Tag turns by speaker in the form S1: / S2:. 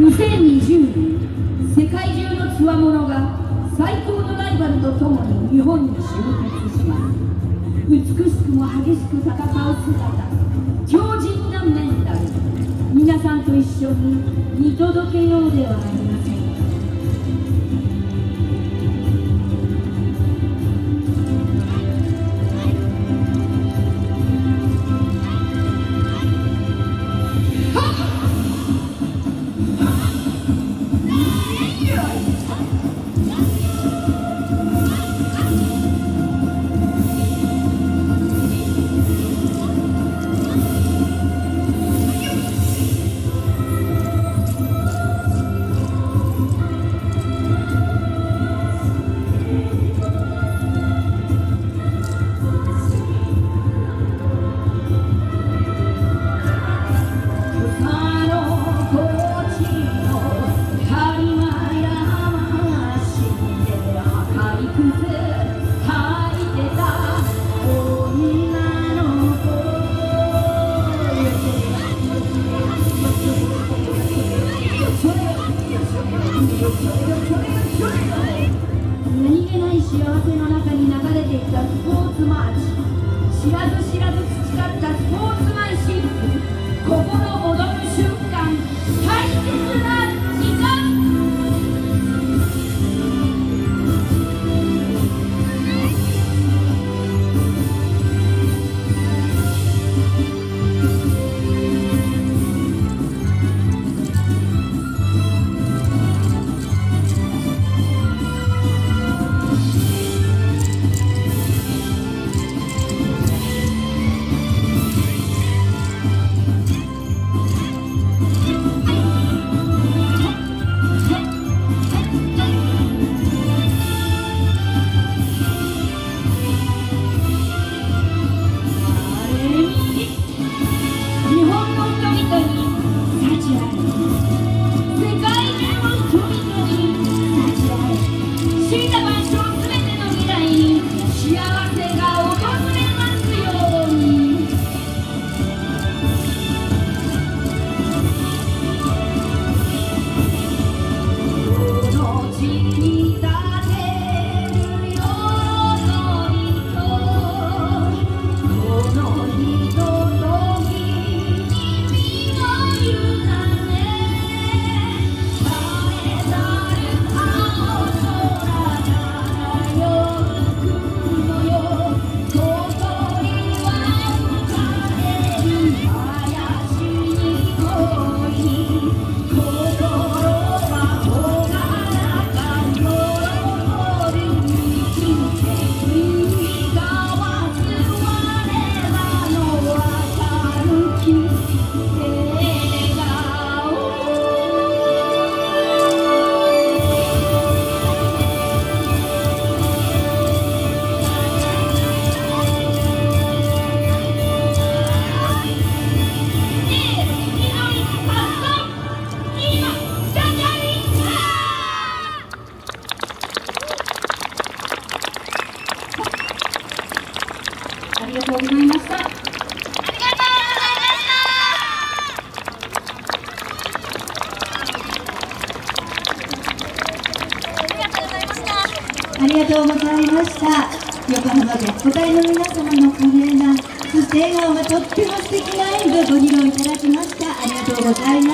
S1: 2020年、世界中のつわものが最高のライバルとともに日本に集結します。美しくも激しく戦う姿、強靭なメンタル、皆さんと一緒に見届けようではありませんか。何気ない幸せの中に流れていたスポーツマーチ、知らず知らず培ったスポーツマンシップ、心躍る瞬間、大切な時間。ありがとうございました。ありがとうございました。横浜でお答えの皆様の華麗な、そして笑顔がとっても素敵な演舞をご披露いただきました。ありがとうございます。